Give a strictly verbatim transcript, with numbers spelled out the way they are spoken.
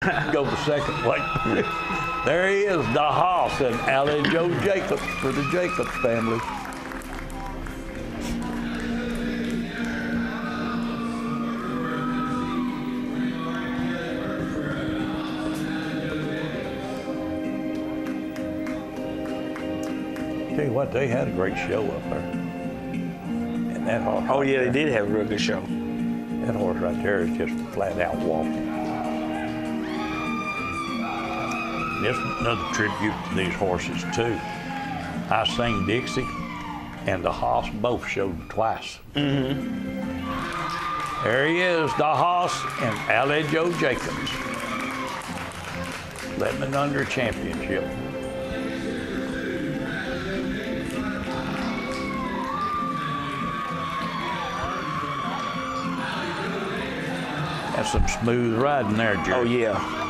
go the second way. There he is, the hoss and Allie Joe Jacobs for the Jacobs family. Tell you what, they had a great show up there. And that horse. Oh, right yeah, there, they did have a real good show. That horse right there is just flat out walking. This is another tribute to these horses too. I Sing Dixie and the hoss both showed twice. Mm-hmm. There he is, the hoss and Allie Joe Jacobs. Lebanon Under Championship. That's some smooth riding there, Jerry. Oh, yeah.